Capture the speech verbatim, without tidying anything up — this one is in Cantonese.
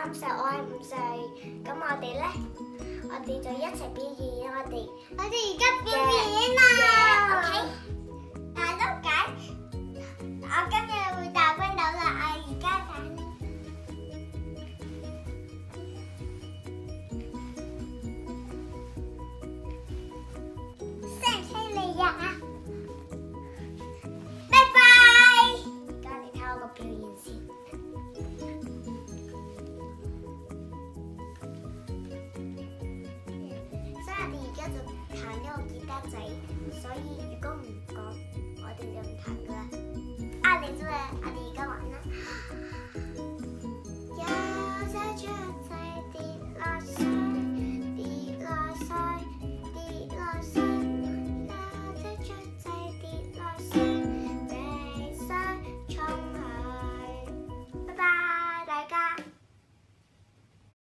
三歲，我係五歲。咁我哋咧，我哋就一齊表演我哋。我哋而家表演啦。OK。打到解，我今日會打分到啦。我而家打你。犀唔犀利呀？拜拜。而家你睇我個表演先。所以我哋而家就彈呢個吉他仔，所以。